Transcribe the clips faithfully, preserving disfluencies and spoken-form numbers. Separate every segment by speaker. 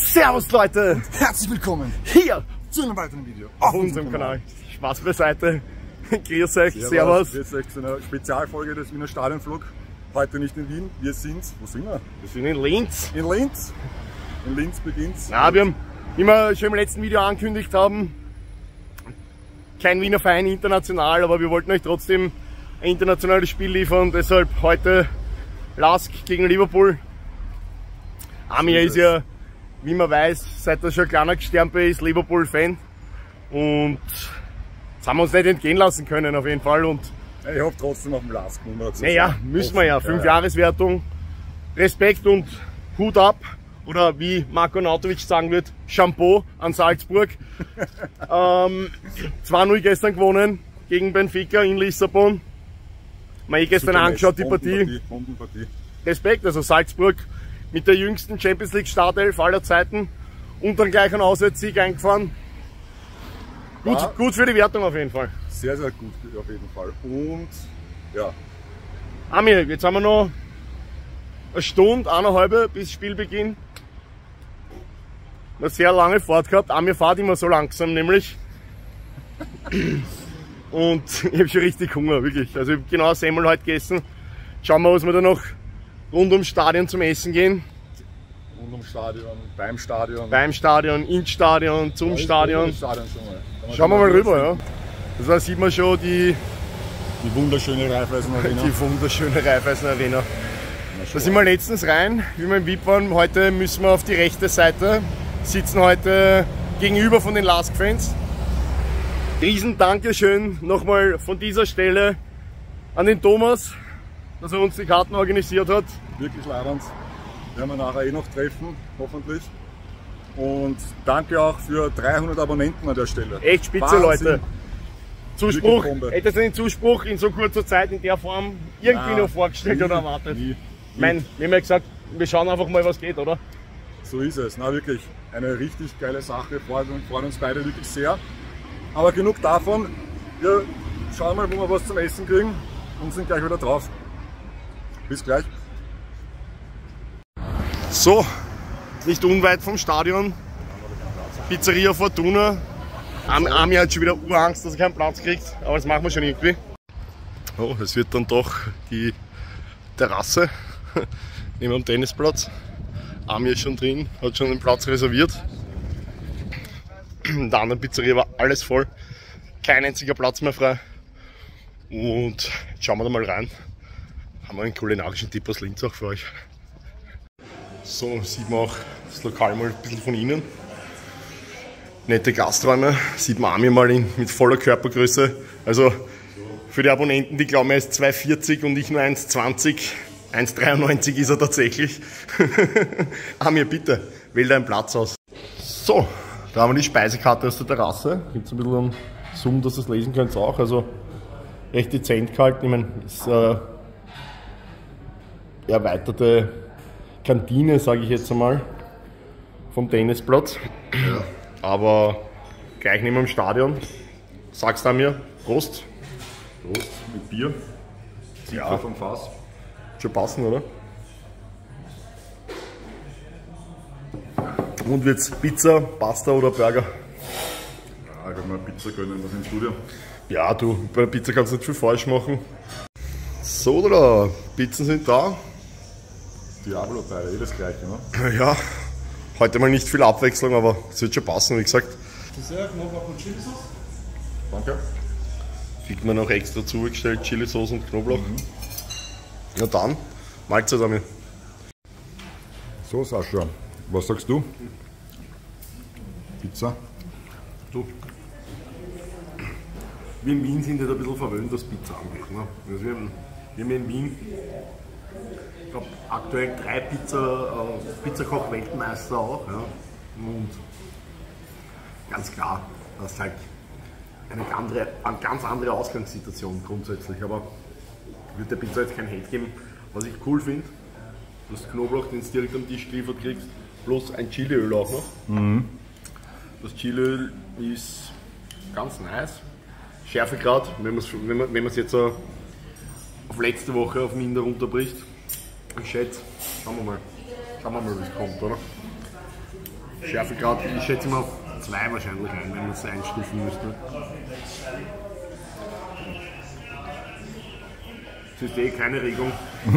Speaker 1: Servus Leute!
Speaker 2: Herzlich willkommen
Speaker 1: Hier
Speaker 2: zu einem weiteren Video
Speaker 1: auf unserem Kanal. Spaß beiseite. Grüß euch, Servus.
Speaker 2: Grüß euch zu einer Spezialfolge des Wiener Stadionvlog. Heute nicht in Wien, wir sind, wo sind wir?
Speaker 1: Wir sind in Linz.
Speaker 2: In Linz. In Linz beginnt's.
Speaker 1: Na, wir haben, wie wir schon im letzten Video angekündigt haben, kein Wiener Verein international, aber wir wollten euch trotzdem ein internationales Spiel liefern. Deshalb heute Lask gegen Liverpool. Amir ist ja, wie man weiß, seit er schon ein kleiner Gesternte ist, Liverpool-Fan. Und das haben wir uns nicht entgehen lassen können auf jeden Fall. Und
Speaker 2: ich hoffe trotzdem auf dem Lask.
Speaker 1: naja, müssen wir ja. Fünf-Jahres-Wertung. Respekt und Hut ab. Oder wie Marko Nautovic sagen wird, Shampoo an Salzburg. ähm, zwei null gestern gewonnen gegen Benfica in Lissabon. Mal eh gestern angeschaut, die Partie.
Speaker 2: Bombenpartie.
Speaker 1: Respekt, also Salzburg mit der jüngsten Champions League Startelf aller Zeiten und dann gleich einen Auswärtssieg eingefahren. Gut, ja, gut für die Wertung auf jeden Fall.
Speaker 2: Sehr, sehr gut auf jeden Fall. Und ja.
Speaker 1: Amir, jetzt haben wir noch eine Stunde, eineinhalb bis Spielbeginn. Eine sehr lange Fahrt gehabt. Amir fährt immer so langsam nämlich. Und ich habe schon richtig Hunger, wirklich. Also ich habe genau Semmel heute gegessen. Schauen wir, was wir da noch rund ums Stadion zum Essen gehen.
Speaker 2: Rund ums Stadion, beim Stadion.
Speaker 1: Beim Stadion, ins Stadion, zum
Speaker 2: ja,
Speaker 1: Stadion.
Speaker 2: Stadion schon mal.
Speaker 1: Schauen wir mal rüber, ja. Also da sieht man schon die,
Speaker 2: die wunderschöne Raiffeisen Arena.
Speaker 1: Die wunderschöne Raiffeisen Arena. Da sind wir letztens rein, wie wir im V I P waren. Heute müssen wir auf die rechte Seite. Sitzen heute gegenüber von den Lask-Fans. Riesen Dankeschön nochmal von dieser Stelle an den Thomas, dass er uns die Karten organisiert hat.
Speaker 2: Wirklich leidend. Werden wir nachher eh noch treffen, hoffentlich. Und danke auch für dreihundert Abonnenten an der Stelle.
Speaker 1: Echt spitze, Wahnsinn. Leute. Zuspruch, hättest du den Zuspruch in so kurzer Zeit in der Form irgendwie Nein, noch vorgestellt nie, oder erwartet? Nie, nie. Ich meine, wir haben ja gesagt, wir schauen einfach mal, was geht, oder?
Speaker 2: So ist es. Na wirklich, eine richtig geile Sache. Freut, freut uns beide wirklich sehr. Aber genug davon. Wir schauen mal, wo wir was zum Essen kriegen und sind gleich wieder drauf. Bis gleich.
Speaker 1: So, nicht unweit vom Stadion. Pizzeria Fortuna. Ami hat schon wieder Urangst, dass er keinen Platz kriegt, aber das machen wir schon irgendwie. Oh, es wird dann doch die Terrasse neben dem Tennisplatz. Ami ist schon drin, hat schon den Platz reserviert. In der anderen Pizzeria war alles voll, kein einziger Platz mehr frei. Und jetzt schauen wir da mal rein. Haben wir einen kulinarischen Tipp aus Linz auch für euch. So sieht man auch das Lokal mal ein bisschen von innen. Nette Gasträume, sieht man Ami mal in, mit voller Körpergröße. Also für die Abonnenten, die glauben, er ist zwei vierzig und ich nur eins zwanzig. eins dreiundneunzig ist er tatsächlich. Amir, bitte, wähl deinen Platz aus. So, da haben wir die Speisekarte aus der Terrasse. Gibt es ein bisschen einen Zoom, dass ihr das lesen könnt auch. Also recht dezent gehalten. Ich meine, ist äh, erweiterte Kantine, sage ich jetzt einmal, vom Tennisplatz. Ja. Aber gleich neben dem Stadion. Sagst du mir, Prost.
Speaker 2: Prost mit Bier.
Speaker 1: Ja.
Speaker 2: Vom Fass.
Speaker 1: Schon passen, oder? Und wird's Pizza, Pasta oder Burger?
Speaker 2: Ja, ich kann mir Pizza gönnen, was nimmst du dir?
Speaker 1: Ja, du, bei der Pizza kannst du nicht viel falsch machen. So, da, Pizzen sind da.
Speaker 2: Diablo-Teile, eh das gleiche, ne?
Speaker 1: Ja, heute mal nicht viel Abwechslung, aber es wird schon passen, wie gesagt.
Speaker 2: Dessert, Knoblauch und Chilisauce. Danke.
Speaker 1: Kriegt man noch extra zugestellt, Chilisauce und Knoblauch. Mhm. Na dann, Mahlzeit an mir.
Speaker 2: So Sascha, was sagst du? Pizza?
Speaker 1: Du. Wir in Wien sind ja ein bisschen verwöhnt, was Pizza angeht. Ne? Also wir, haben, wir haben in Wien, ich glaube, aktuell drei Pizza, äh, Pizzakoch-Weltmeister auch. Ja? Und ganz klar, das ist halt eine, andere, eine ganz andere Ausgangssituation grundsätzlich. Aber wird der Pizza jetzt kein Hate geben. Was ich cool finde, das Knoblauch, den du direkt am Tisch geliefert kriegst, plus ein Chiliöl auch noch.
Speaker 2: Mhm.
Speaker 1: Das Chiliöl ist ganz nice. Schärfegrad, wenn man es wenn man, wenn jetzt uh, auf letzte Woche auf Minder runterbricht. Ich schätze, schauen wir mal, schauen wir mal, wie es kommt, oder? Schärfegrad, ich schätze mal auf zwei wahrscheinlich ein, wenn man es einstufen müsste. Das ist eh keine Regung.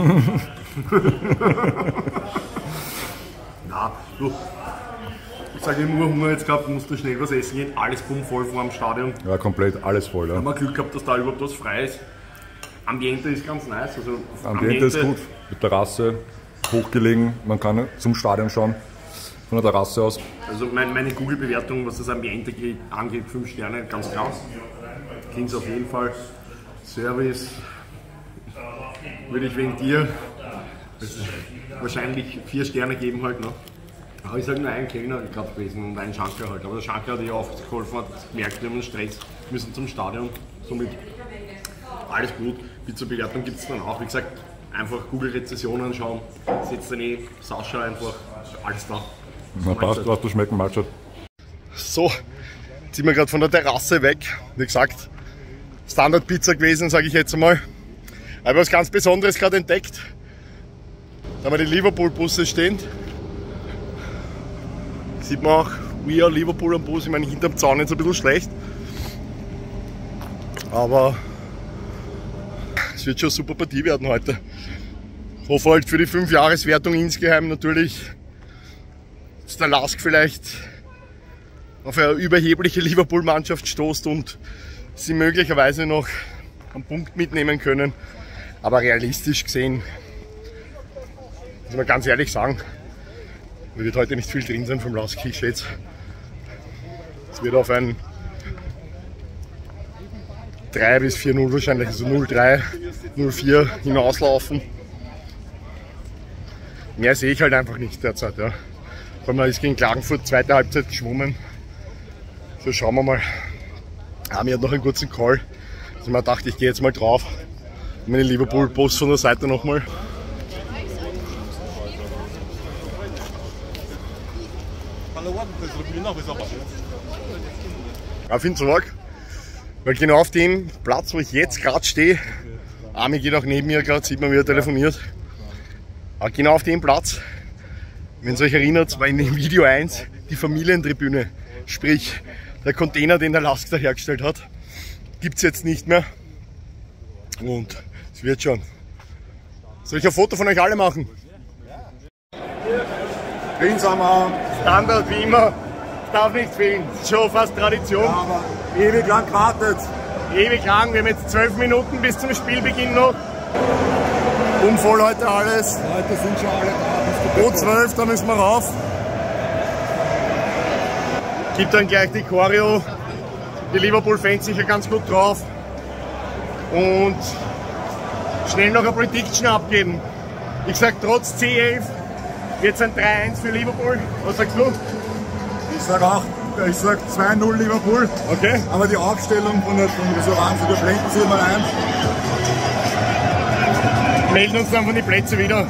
Speaker 1: Na, du, ich sage, ich habe nur Hunger jetzt gehabt, musst du schnell was essen gehen, alles bummvoll vor dem Stadion.
Speaker 2: Ja, komplett alles voll. Ja.
Speaker 1: Haben wir Glück gehabt, dass da überhaupt was frei ist. Ambiente ist ganz nice. Also
Speaker 2: Ambiente, Ambiente ist gut, mit Terrasse, hochgelegen, man kann zum Stadion schauen, von der Terrasse aus.
Speaker 1: Also mein, meine Google-Bewertung, was das Ambiente angeht, fünf Sterne, ganz klar. Kings auf jeden Fall. Service würde ich wegen dir wahrscheinlich vier Sterne geben halt noch. Aber ich sage nur einen Kellner, ich glaube gewesen und einen Schanker halt. Aber der Schanker hat ja aufgeholfen, hat gemerkt, wir haben einen Stress, müssen zum Stadion. Somit alles gut. Pizza-Bewertung gibt es dann auch. Wie gesagt, einfach Google-Rezessionen anschauen, setzt dann eh Sascha einfach, alles da.
Speaker 2: Na passt, was du schmecken magst.
Speaker 1: So, jetzt sind wir gerade von der Terrasse weg. Wie gesagt, Standard-Pizza gewesen, sage ich jetzt einmal. Ich habe was ganz Besonderes gerade entdeckt. Da haben wir die Liverpool-Busse stehen. Sieht man auch, We Are Liverpool am Bus. Ich meine, hinterm Zaun ist ein bisschen schlecht. Aber es wird schon eine super Partie werden heute. Ich hoffe halt für die fünf Jahres-Wertung insgeheim natürlich, dass der Lask vielleicht auf eine überhebliche Liverpool-Mannschaft stoßt und sie möglicherweise noch einen Punkt mitnehmen können. Aber realistisch gesehen, muss man ganz ehrlich sagen, wird heute nicht viel drin sein vom Lask, ich schätze. Es wird auf ein drei bis vier null wahrscheinlich, also null drei, null vier hinauslaufen. Mehr sehe ich halt einfach nicht derzeit. Ja. Vor allem ist gegen Klagenfurt zweite Halbzeit geschwommen. So, schauen wir mal. Ami hat noch einen kurzen Call. Also ich mir dachte, ich gehe jetzt mal drauf. Meine Liverpool-Post von der Seite nochmal. Ich finde es arg, weil genau auf dem Platz, wo ich jetzt gerade stehe, Ami geht auch neben mir gerade, sieht man, wie er telefoniert. Aber genau auf dem Platz, wenn ihr euch erinnert, war in dem Video eins die Familientribüne. Sprich, der Container, den der Lask da hergestellt hat, gibt es jetzt nicht mehr. Und es wird schon. Soll ich ein Foto von euch alle machen?
Speaker 2: Rinsammer.
Speaker 1: Standard wie immer, darf nicht fehlen. Das ist schon fast Tradition.
Speaker 2: Ja, aber ewig lang gewartet.
Speaker 1: Ewig lang, wir haben jetzt zwölf Minuten bis zum Spielbeginn noch. Umvoll heute alles.
Speaker 2: Heute sind schon alle da.
Speaker 1: O zwölf, da müssen wir rauf. Gibt dann gleich die Choreo. Die Liverpool-Fans sicher ganz gut drauf. Und schnell noch eine Prediction abgeben. Ich sag trotz C elf wird es ein drei eins für Liverpool. Was sagst du?
Speaker 2: Ich sag auch, ich sag zwei null Liverpool.
Speaker 1: Okay.
Speaker 2: Aber die Aufstellung von der von so Wahnsinn, da blenden sie mal ein.
Speaker 1: Melden uns dann von den Plätzen wieder.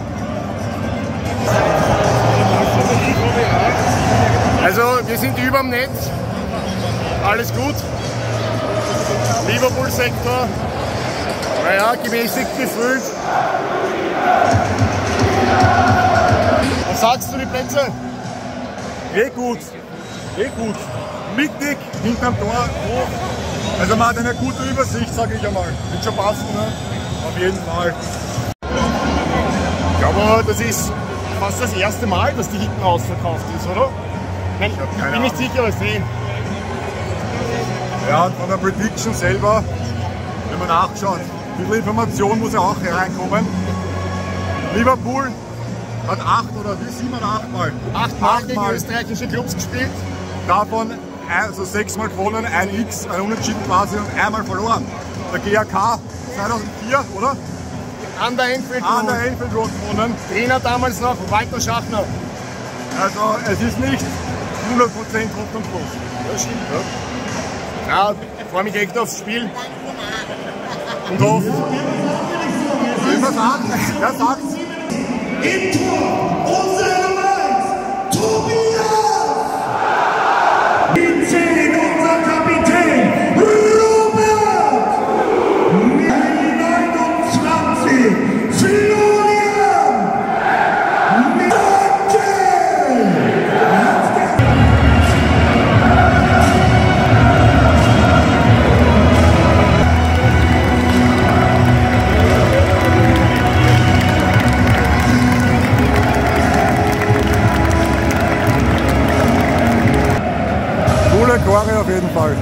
Speaker 1: Also wir sind über dem Netz. Alles gut. Liverpool-Sektor. Naja, gemäßigt gefüllt. Was sagst du, die Plätze?
Speaker 2: Eh gut. Eh gut. Mittig, hinterm Tor, hoch. Also man hat eine gute Übersicht, sage ich einmal. Wird schon passen, ne? Auf jeden Fall.
Speaker 1: Ich glaube, das ist fast das erste Mal, dass die hinten ausverkauft ist, oder? Nein, ich, ich bin nicht sicher, was sehen.
Speaker 2: Ja, und von der Prediction selber, wenn man nachschaut, wie viel Information muss ja auch hereinkommen. Liverpool hat acht oder wie sieben oder acht Mal?
Speaker 1: Acht Mal gegen österreichische Clubs gespielt.
Speaker 2: Davon also sechsmal gewonnen, ein X, ein Unentschieden quasi und einmal verloren. Der G A K zweitausendvier, oder?
Speaker 1: An der Enfield
Speaker 2: An der
Speaker 1: Road.
Speaker 2: Enfield Road gewonnen.
Speaker 1: Trainer damals noch Walter Schachner.
Speaker 2: Also es ist nicht hundert Prozent Druck und Plus.
Speaker 1: Das stimmt, ja. Ja, ich freue mich echt aufs Spiel. Und auf.
Speaker 2: Will man sagen? Wer sagt's?
Speaker 3: Im Tor, unsere Nummer eins, Tobias! Im zehn, unser Kapitän, Robert! Mit neunundzwanzig, Florian! Danke!
Speaker 2: Tore auf jeden Fall.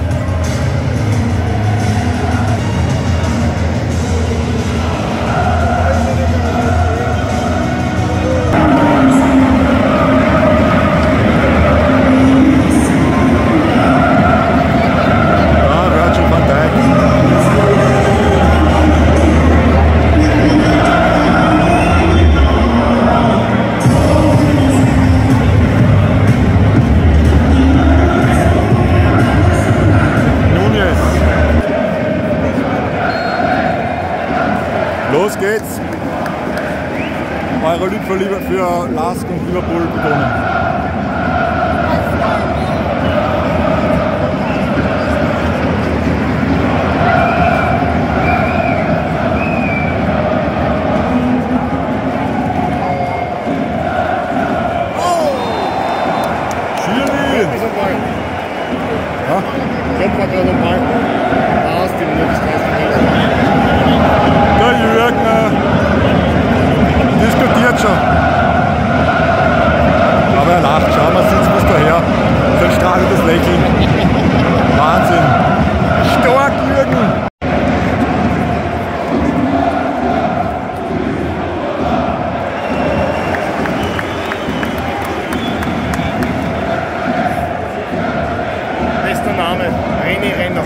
Speaker 2: Los geht's! Eure Lied für, für Lask und Liverpool betonen. Schiri! Ja?
Speaker 1: Köpft man gerade den Ball aus, die Möglichkeit.
Speaker 2: Der Jürgen diskutiert schon. Aber er lacht, schau mal, sitzt bis daher. Sein strahlendes Lächeln. Wahnsinn. Stark, Jürgen!
Speaker 1: Bester Name, René Renner.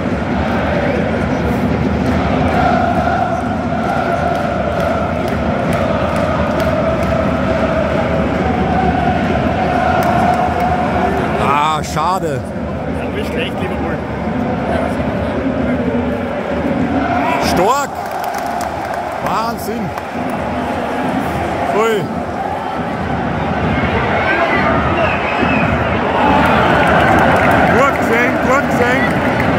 Speaker 2: Schade.
Speaker 1: Nicht schlecht, Liverpool.
Speaker 2: Stark! Wahnsinn! Ui! Gut gesehen, gut gesehen!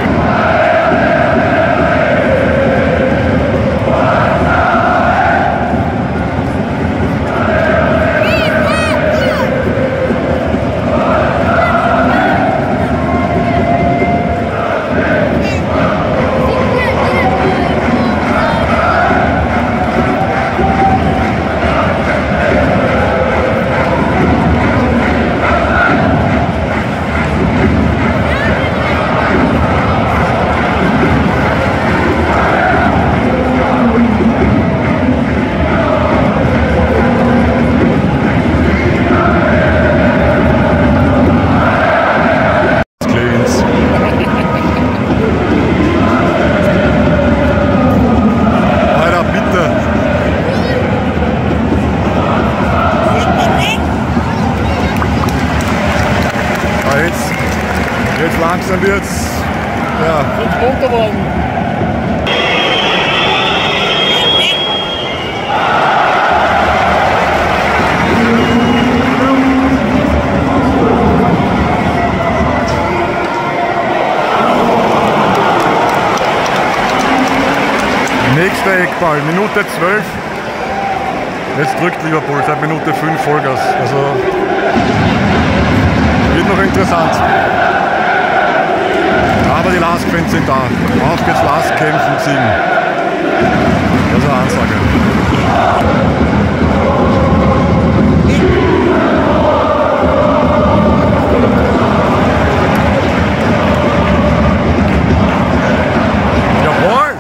Speaker 2: Jetzt langsam wird's. Ja.
Speaker 1: Jetzt runter worden.
Speaker 2: Nächster Eckball, Minute zwölf. Jetzt drückt Liverpool seit Minute fünf Vollgas. Also wird noch interessant. Aber die Lask-Fans sind da. Auf geht's, Lask kämpfen, siegen. Das ist eine Ansage. Jawohl!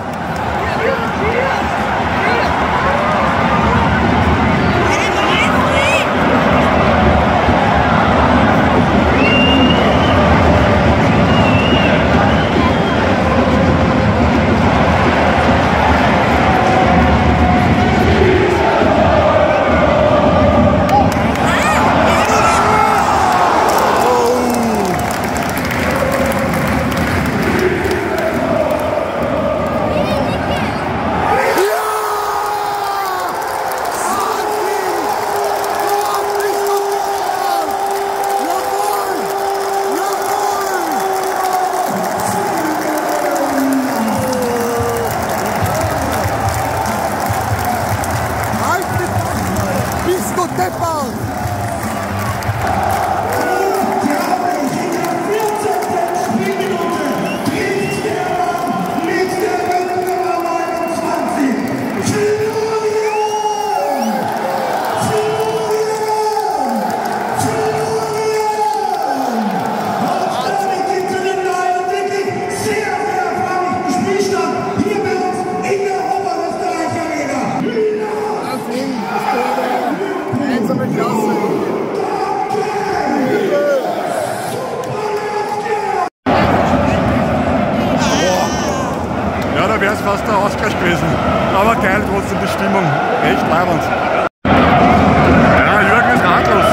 Speaker 2: gewesen. Aber geil trotzdem die Stimmung. Echt leibend. Ja, Jürgen ist ratlos.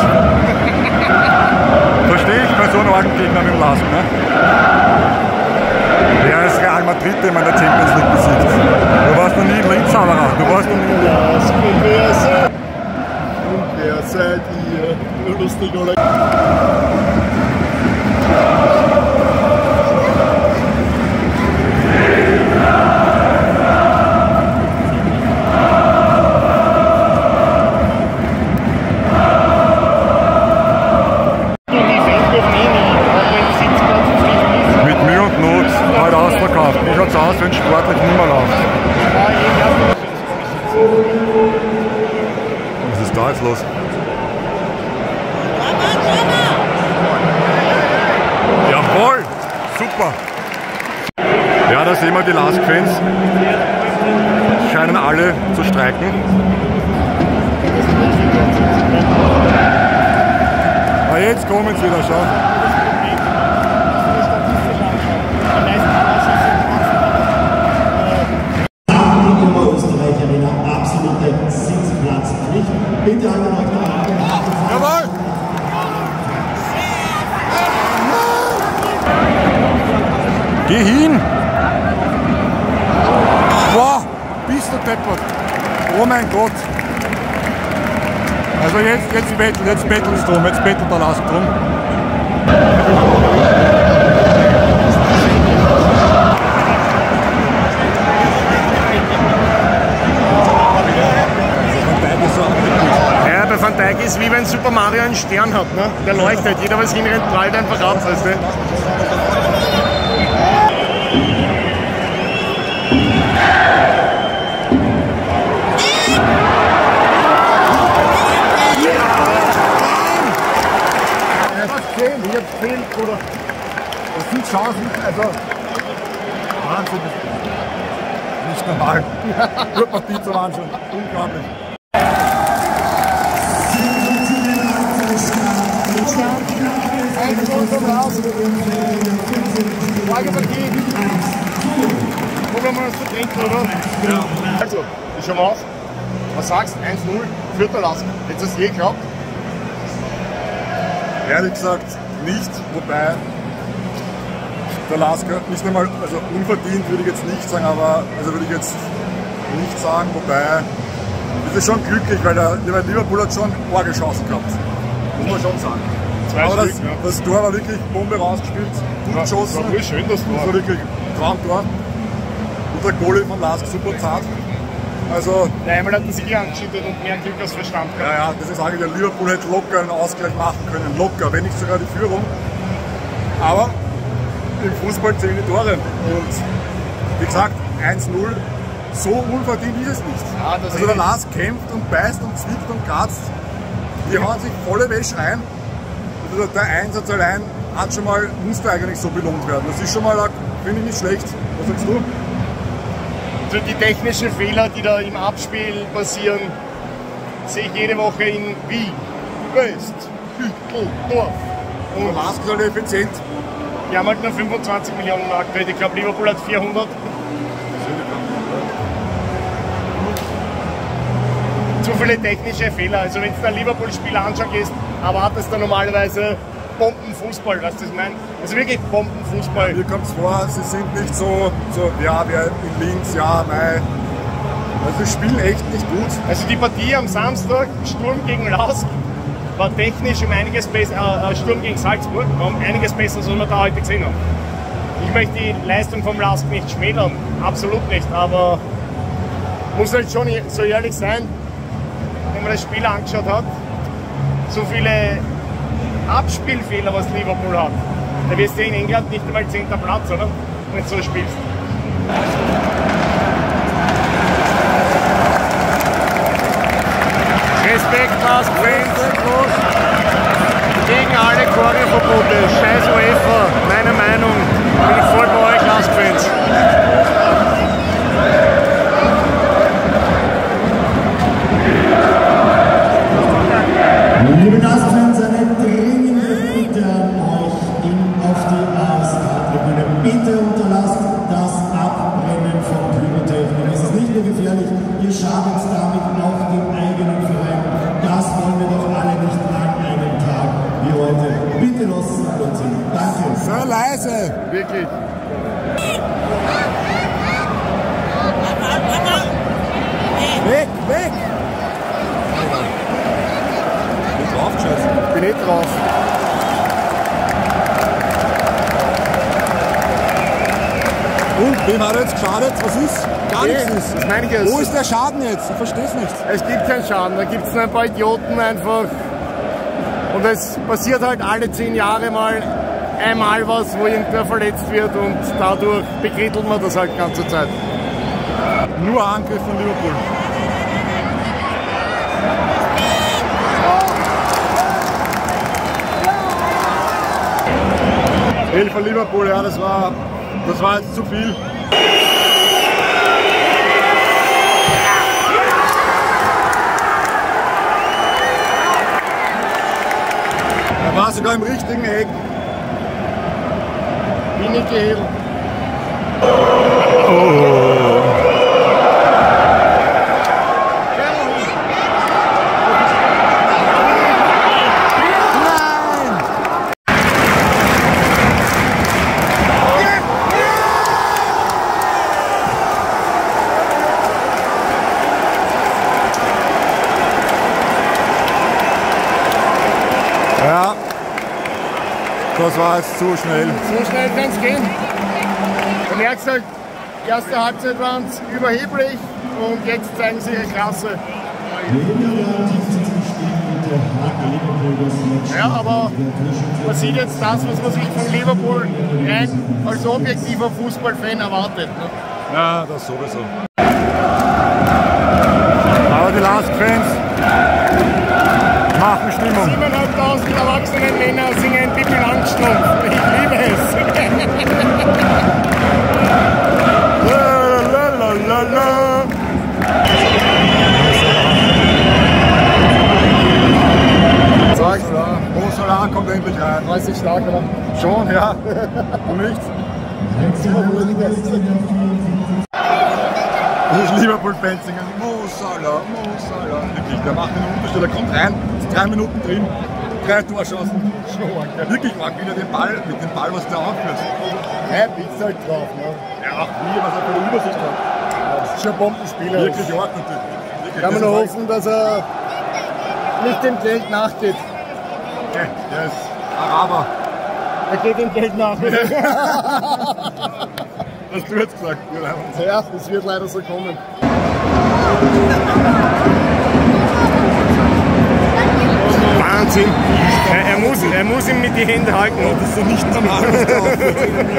Speaker 2: Verstehe ich bei so einem argen Gegner mit dem Lask, ne? Der ist Real Madrid, den man in der Champions League besiegt. Du warst noch nie in Linz, aber du warst noch nie in Linz.
Speaker 1: Und wer seid, und wer seid ihr? Nur lustig, oder?
Speaker 2: Wie schaut es aus, wenn sportlich nicht mehr läuft? Was ist da jetzt los? Jawohl! Super! Ja, da sehen wir die Lask-Fans. Scheinen alle zu streiken. Aber jetzt kommen sie wieder, schau.
Speaker 3: Bitte einmal auf der Arme.
Speaker 2: Jawohl! Geh hin! Wow! Bist du deppert! Oh mein Gott! Also jetzt, jetzt betteln, jetzt betteln sie drum, jetzt bettelt der Lask drum.
Speaker 1: Ja, bei Van Dijk ist wie wenn Super Mario einen Stern hat, ne? Der leuchtet, jeder was hinrennt, prallt einfach ab, weißt du?
Speaker 2: Ich hab's gefehlt, oder? Das sind Chancen, also Wahnsinn. Nicht normal. Nur Partie zum Anschauen. Unglaublich.
Speaker 1: Wollen wir uns zu trinken, oder? Ja. Also, ich schau mal aus. Was sagst du? eins null, vierter Lask. Hättest du es je geglaubt?
Speaker 2: Ehrlich gesagt nicht, wobei der Lasker nicht einmal, also unverdient würde ich jetzt nicht sagen, aber also würde ich jetzt nicht sagen, wobei es ist schon glücklich, weil der, der Liverpool hat schon arge Chancen gehabt, muss man schon sagen.
Speaker 1: Zwei
Speaker 2: aber
Speaker 1: Stück,
Speaker 2: das,
Speaker 1: ja.
Speaker 2: das Tor war wirklich Bombe rausgespielt, gut
Speaker 1: Ja,
Speaker 2: geschossen,
Speaker 1: das war voll schön, das Tor.
Speaker 2: das war wirklich ein Traumtor. Und der Goalie von Lask super zart. Also,
Speaker 1: Der einmal hat den Sieg angeschüttet und mehr Glück als Verstand gehabt.
Speaker 2: ja, ja, das ist eigentlich, der Liverpool hätte locker einen Ausgleich machen können, locker, wenn nicht sogar die Führung. Aber im Fußball zählen die Tore. Und wie gesagt, eins null, so unverdient ist es nicht.
Speaker 1: Ja, das
Speaker 2: also der
Speaker 1: ist-
Speaker 2: Lask kämpft und beißt und zwickt und kratzt. Die hauen sich volle Wäsche rein. Also der Einsatz allein hat schon mal, musste eigentlich so belohnt werden. Das ist schon mal, finde ich, nicht schlecht. Was sagst du?
Speaker 1: Also die technischen Fehler, die da im Abspiel passieren, sehe ich jede Woche in Wien, West, Hütteldorf.
Speaker 2: Und der Lask ist halt effizient.
Speaker 1: Die haben halt nur fünfundzwanzig Millionen aktuell. Ich glaube, Liverpool hat vierhundert. Zu viele technische Fehler. Also wenn du ein Liverpool-Spiel anschauen gehst, erwartest du normalerweise Bombenfußball, weißt du, was ich meine? Also wirklich Bombenfußball.
Speaker 2: Mir kommt es vor, sie sind nicht so, so ja, wer in Linz, ja, mei. Also sie spielen echt nicht gut.
Speaker 1: Also die Partie am Samstag, Sturm gegen Lask, war technisch um einiges besser, äh, Sturm gegen Salzburg, war um einiges besser, als wir da heute gesehen haben. Ich möchte die Leistung vom Lask nicht schmälern, absolut nicht, aber muss halt schon so ehrlich sein, wenn man das Spiel angeschaut hat, so viele Abspielfehler, was Liverpool hat. Da wirst du in England nicht einmal zehnter Platz, oder? Wenn du so spielst. Respekt, Lask, Fans, gegen alle Choreoverbote, scheiß UEFA, meine Meinung, bin ich voll bei euch, Lask-Fans.
Speaker 3: Liebe Gastfans, eine dringende Bitte an euch in, auf die A S K-Tribüne. Bitte unterlasst das Abbrennen von Pyrotechnik. Es ist nicht Worte. Bitte lassen applaudieren. Danke.
Speaker 2: So leise.
Speaker 1: Wirklich.
Speaker 2: Weg, weg. Nicht draufgeschossen.
Speaker 1: Ich bin nicht drauf.
Speaker 2: Und, wem hat er jetzt geschadet? Was ist? Gar
Speaker 1: Nee,
Speaker 2: nichts ist.
Speaker 1: das meine ich jetzt.
Speaker 2: Wo ist der Schaden jetzt? Ich verstehe es nicht.
Speaker 1: Es gibt keinen Schaden, da gibt es nur ein paar Idioten einfach. Und es passiert halt alle zehn Jahre mal einmal was, wo irgendwer verletzt wird und dadurch bekrittelt man das halt die ganze Zeit.
Speaker 2: Nur Angriff von Liverpool. Elf von Liverpool, ja, das war, das war jetzt zu viel. Er war sogar im richtigen Eck.
Speaker 1: Bin ich gehebelt.
Speaker 2: Ja, das war jetzt zu schnell.
Speaker 1: So schnell kann es gehen. Du merkst halt, die erste Halbzeit waren es überheblich und jetzt zeigen sie ihre Klasse. Ja, aber man sieht jetzt das, was man sich von Liverpool rein als objektiver Fußballfan erwartet. Ne?
Speaker 2: Ja, das sowieso. Aber die Last-Fans machen Stimmung.
Speaker 1: siebentausendfünfhundert erwachsene Männer singen Pippi Langstrumpf. Ich liebe es.
Speaker 2: La, la, la, la. Mo Salah kommt endlich rein.
Speaker 1: dreißig stark, oder?
Speaker 2: Schon, ja. Und nichts. Die Liverpool-Fans singen Mo Salah, Mo Salah. Wirklich, der macht den Unterschied. Der kommt rein, ist drei Minuten drin, drei Torschancen. Der wirklich mag wieder den Ball, mit dem Ball, was der aufführt.
Speaker 1: Er bist halt drauf, ne?
Speaker 2: Ja, wie, was er für eine Übersicht hat.
Speaker 1: Das ist schon ein Bombenspieler.
Speaker 2: Wirklich ordentlich. Wirklich,
Speaker 1: Kann man
Speaker 2: das
Speaker 1: nur
Speaker 2: war-
Speaker 1: hoffen, dass er nicht dem Geld nachgeht.
Speaker 2: Okay, der ist Araber.
Speaker 1: Er geht dem Geld nach.
Speaker 2: Hast du jetzt gesagt?
Speaker 1: Ja, das wird leider so kommen. Wahnsinn! Er, er, muss, er muss ihn mit die Hände halten.
Speaker 2: Das ist so nicht normal, was da aufhört.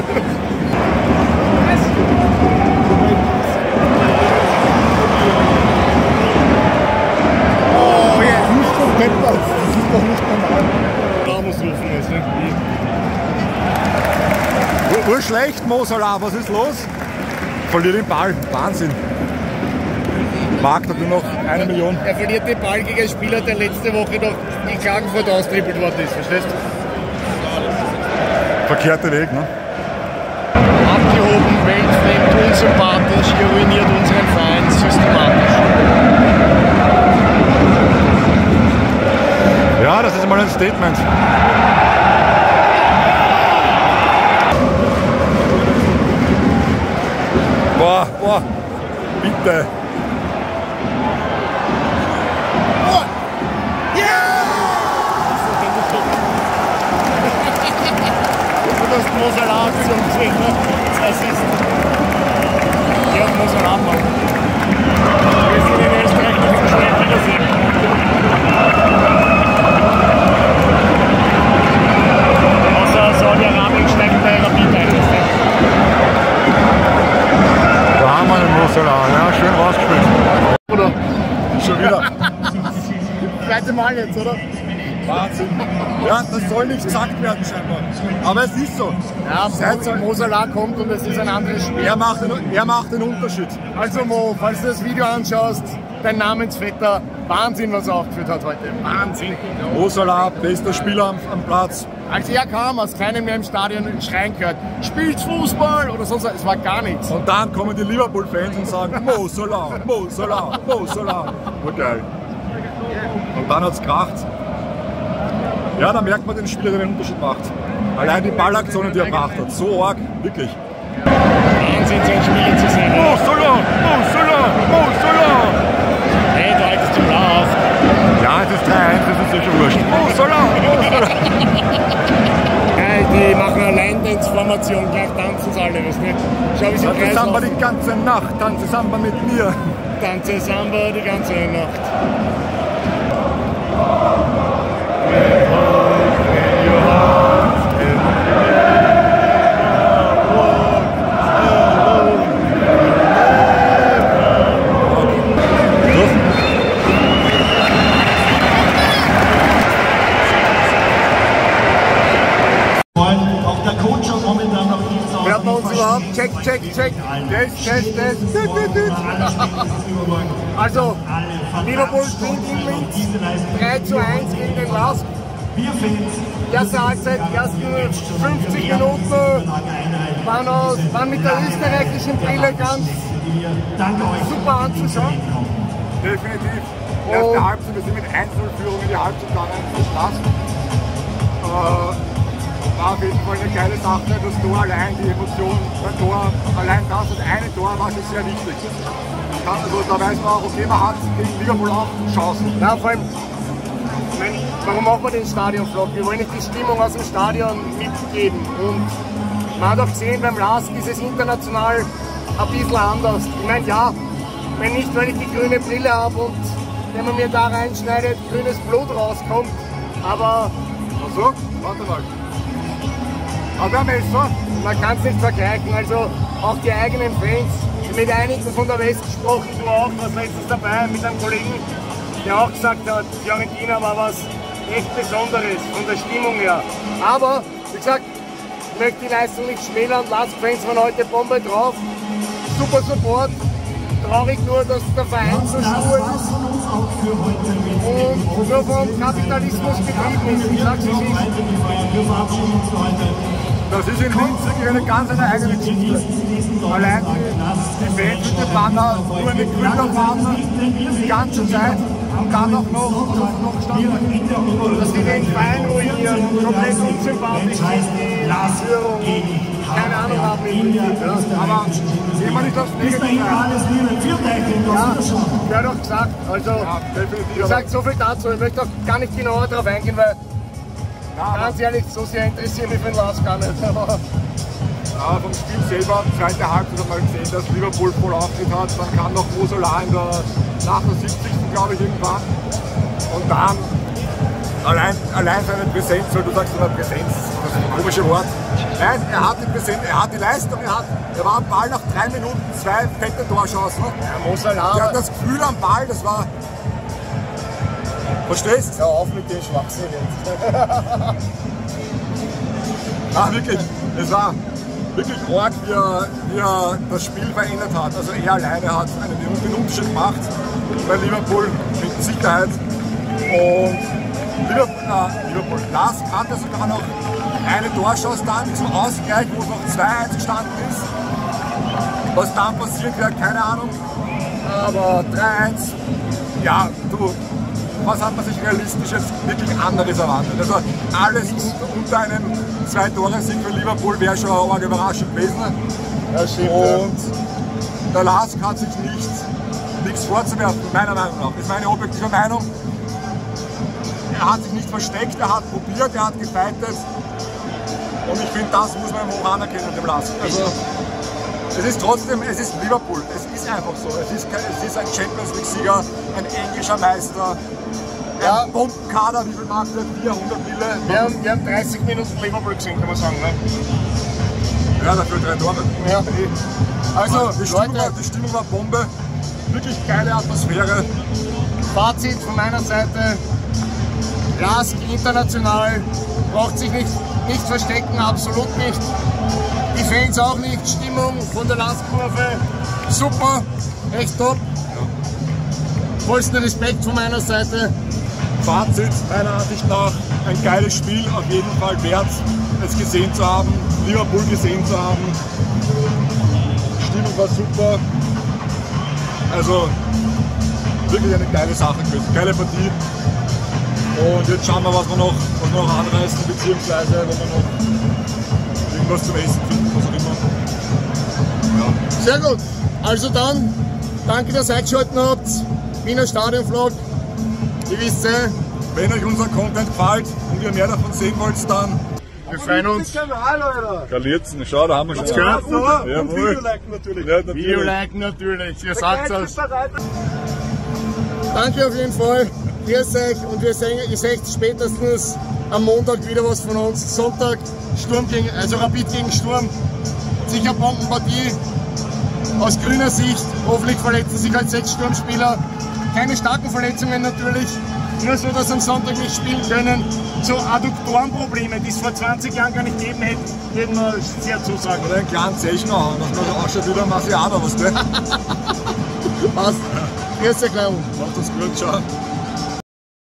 Speaker 1: Oh, ja. Nicht so deppert. Das ist doch nicht normal. Da muss rufen, weißt du?
Speaker 2: Urschlecht, Mo Salah, was ist los? Verliert den Ball, Wahnsinn. Markt hat nur noch eine Million.
Speaker 1: Er verliert den Ball gegen einen Spieler, der letzte Woche noch in Klagenfurt austrippelt worden ist. Verstehst du?
Speaker 2: Verkehrter Weg, ne?
Speaker 1: Abgehoben, weltfremd, unsympathisch, ihr ruiniert unseren Verein systematisch.
Speaker 2: Ja, das ist mal ein Statement. Boah, boah, bitte.
Speaker 1: Du hast Mo Salah zum gesehen, ne? Das ist. Ja, Mo Salah machen. Wir sind in Österreich nicht so schnell wiedersehen. Außer Saudi-Arabien steigt bei Rapid ein.
Speaker 2: Da haben wir den Mo Salah, ja, schön rausgespielt.
Speaker 1: Oder?
Speaker 2: Schon wieder.
Speaker 1: Zweite Mal jetzt, oder?
Speaker 2: Wahnsinn. Ja, das soll nicht gesagt werden scheinbar. Aber es ist so.
Speaker 1: Ja,
Speaker 2: Seit
Speaker 1: Mo, Mo Salah kommt und es ist ein anderes Spiel.
Speaker 2: er, macht den, er macht den Unterschied.
Speaker 1: Also Mo, falls du das Video anschaust, dein Namensvetter, Wahnsinn, was er aufgeführt hat heute. Wahnsinn.
Speaker 2: Mo Salah, bester Spieler am, am Platz.
Speaker 1: Als er kam, hast keinen mehr im Stadion schreien gehört, spielt Fußball oder sonst was. Es war gar nichts.
Speaker 2: Und dann kommen die Liverpool-Fans und sagen Mo Salah, Mo Salah, Mo Salah. Oh, geil. Und dann hat's kracht. Ja, da merkt man den Spieler, der den Unterschied macht. Allein die Ballaktionen, die er gebracht hat, so arg, wirklich.
Speaker 1: Wahnsinn, so ein Spieler zu sehen.
Speaker 2: Oh, Solo! Oh, Solo! Oh, Solo!
Speaker 1: Hey, du haltest den Blau auf.
Speaker 2: Ja, es ist drei eins, das ist ja schon wurscht. Oh, Solo! Oh, Solo!
Speaker 1: Hey, die machen Allein-Dance-Formation, gleich tanzen sie alle, weißt du? Schau, wie sie
Speaker 2: Tanze
Speaker 1: Kreis
Speaker 2: Samba
Speaker 1: laufen.
Speaker 2: die ganze Nacht, tanze Samba mit mir.
Speaker 1: Tanze Samba die ganze Nacht.
Speaker 3: Auch der Coach hat momentan noch nichts aus.
Speaker 2: Hört man uns überhaupt? Check, check, check. Test, test, test. Also, Liverpool gewinnt in Linz drei zu eins gegen den Lask. Erste Halbzeit, die ersten fünfzig Minuten waren, aus, waren mit der österreichischen Brille ganz super anzuschauen. Definitiv. Erste Halbzeit, wir sind mit eins null Führung in die Halbzeit gegangen. Lask. War auf jeden Fall eine geile Sache, das Tor allein, die Emotion, das Tor, allein das, das eine Tor war schon sehr wichtig. Also da weiß man auch, okay, man hat gegen Liverpool auch Chancen.
Speaker 1: Ja, vor allem, ich mein, warum machen wir den Stadion-Vlog? Wir wollen nicht die Stimmung aus dem Stadion mitgeben. Und man hat auch gesehen, beim Lask ist es international ein bisschen anders. Ich meine, ja, wenn nicht, weil ich die grüne Brille habe und wenn man mir da reinschneidet, grünes Blut rauskommt, aber...
Speaker 2: Also, warte mal. Aber ein Messer?
Speaker 1: Man kann es nicht vergleichen, also auch die eigenen Fans, mit einigen von der West gesprochen, du auch, was letztens dabei mit einem Kollegen, der auch gesagt hat, Fiorentina war was echt Besonderes von der Stimmung her. Aber, wie gesagt, ich möchte die Leistung nicht schmälern, Lask-Fans waren heute Bombe drauf, super Support, traurig nur, dass der Verein so stur ist und nur vom Kapitalismus betrieben ist, ich sag's es ist.
Speaker 2: Das ist in Linz wirklich eine ganz eine eigene Geschichte. Allein die, die Fans mit dem Banner, nur eine grüne Fahne, die ganze Zeit und dann auch noch, noch standen.
Speaker 1: Dass die den Verein ruinieren, komplett unsympathisch ist, die Führung, keine Ahnung haben im Prinzip.
Speaker 2: Aber sehen wir nicht das Negative.
Speaker 1: Ja, gehört auch gesagt. Also,
Speaker 2: Ja, definitiv.
Speaker 1: wie gesagt, so viel dazu. Ich möchte auch gar nicht genauer darauf eingehen, weil
Speaker 2: Ja,
Speaker 1: ganz ehrlich, so sehr interessiert mich für den Lask gar nicht. Aber
Speaker 2: Ja, vom Spiel selber, zweite Halbzeit hat man gesehen, dass Liverpool voll Auftritt hat. Dann kam noch Mo Salah in der achtundsiebzigsten glaube ich irgendwann. Und dann allein, allein seine Präsenz, weil du sagst immer Präsenz, das ist ein komisches Wort. Nein, er hat die Präsenz, er hat die Leistung, er, hat, er war am Ball nach drei Minuten, zwei fette Torchancen.
Speaker 1: ja, Mo Salah,
Speaker 2: Er hat das Gefühl am Ball, das war... Verstehst du?
Speaker 1: hör auf mit dem Schwachsinn jetzt.
Speaker 2: Ah, wirklich, es war wirklich arg, wie er, wie er das Spiel verändert hat. Also er alleine hat einen, den Unterschied gemacht bei Liverpool mit Sicherheit. Und Liverpool, äh, Liverpool Lask hatte sogar noch eine Torchance dann zum Ausgleich, wo es noch zwei eins gestanden ist. Was dann passiert wäre, keine Ahnung. Aber drei eins, ja, du, was hat man sich realistisch jetzt wirklich anderes erwartet? Also alles unter, unter einem Zwei-Tore-Sieg für Liverpool wäre schon eine Überraschung gewesen.
Speaker 1: Ja, stimmt,
Speaker 2: Und der Lask hat sich nichts, nichts vorzuwerfen, meiner Meinung nach. Das ist meine objektive Meinung. Er hat sich nicht versteckt, er hat probiert, er hat gefeitet. Und ich finde, das muss man ihm anerkennen, dem Lask. Also, es ist trotzdem, es ist Liverpool, es ist einfach so. Es ist, kein, es ist ein Champions League-Sieger, ein englischer Meister,
Speaker 1: Ja.
Speaker 2: ein Bombenkader, wie viel macht er? vierhundert Mille?
Speaker 1: Wir haben, wir haben dreißig Minuten Liverpool gesehen, kann man sagen. Ne?
Speaker 2: Ja, dafür drei Tore.
Speaker 1: Ja. Also,
Speaker 2: die Stimmung, war,
Speaker 1: Leute,
Speaker 2: die Stimmung war Bombe, wirklich geile Atmosphäre.
Speaker 1: Fazit von meiner Seite, Lask international, braucht sich nicht, nicht verstecken, absolut nicht. Die Fans auch nicht, Stimmung von der Lask-Kurve, super, echt top. Vollsten Respekt von meiner Seite.
Speaker 2: Fazit, meiner Ansicht nach, ein geiles Spiel, auf jeden Fall wert, es gesehen zu haben, Liverpool gesehen zu haben. Stimmung war super. Also wirklich eine geile Sache gewesen, geile Partie. Und jetzt schauen wir, was wir noch, was wir noch anreißen, beziehungsweise wo wir noch irgendwas zum Essen finden, was auch immer. Ja.
Speaker 1: Sehr gut. Also dann, danke, dass ihr eingeschaltet habt. Wiener Stadionvlog. Ihr wisst eh.
Speaker 2: Wenn euch unser Content gefällt und ihr mehr davon sehen wollt, dann
Speaker 1: Wir freuen uns.
Speaker 2: Galierzen, schau, da haben wir schon gehört.
Speaker 1: Ja,
Speaker 2: ja,
Speaker 1: und
Speaker 2: Video liken natürlich. Ja, natürlich.
Speaker 1: Video liken natürlich, ihr sagt es. Danke auf jeden Fall. Grüß euch und wir sehen, ihr seht spätestens am Montag wieder was von uns. Sonntag Sturm gegen, also Rapid gegen Sturm. Sicher Bombenpartie. Aus grüner Sicht. Hoffentlich verletzen sich halt sechs Sturmspieler. Keine starken Verletzungen natürlich. Nur so, dass sie am Sonntag nicht spielen können. So Adduktorenprobleme, die es vor zwanzig Jahren gar nicht gegeben hätten, würden wir sehr zusagen.
Speaker 2: Oder einen kleinen Zeichen haben, dass man da ausschaut wie der Marcianer, was du?
Speaker 1: Passt. Grüß euch, Leute.
Speaker 2: Macht das gut, ciao.